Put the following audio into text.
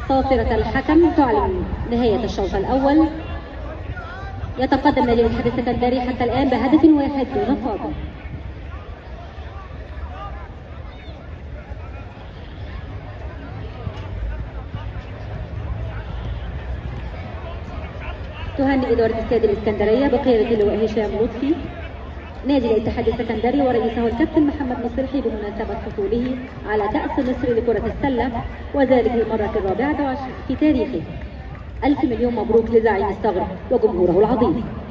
صافرة الحكم تعلن نهاية الشوط الأول. يتقدم نادي الاتحاد السكندري حتى الآن بهدف واحد دون فاضل. تهنئ إدارة استاد الإسكندرية بقيادة اللواء هشام لطفي نادي الاتحاد السكندري ورئيسه الكابتن محمد مصلحي بمناسبة حصوله على كأس مصر لكرة السلة، وذلك للمرة الرابعة في تاريخه. ألف مليون مبروك لزعيم الثغر وجمهوره العظيم.